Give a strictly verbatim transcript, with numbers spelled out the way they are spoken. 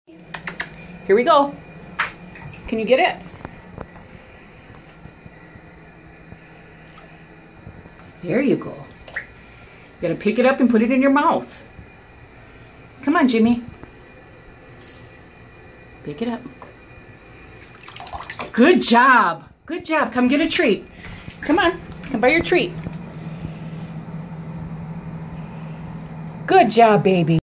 Here we go. Can you get it? There you go. You gotta pick it up and put it in your mouth. Come on, Jimmy. Pick it up. Good job. Good job. Come get a treat. Come on. Come buy your treat. Good job, baby.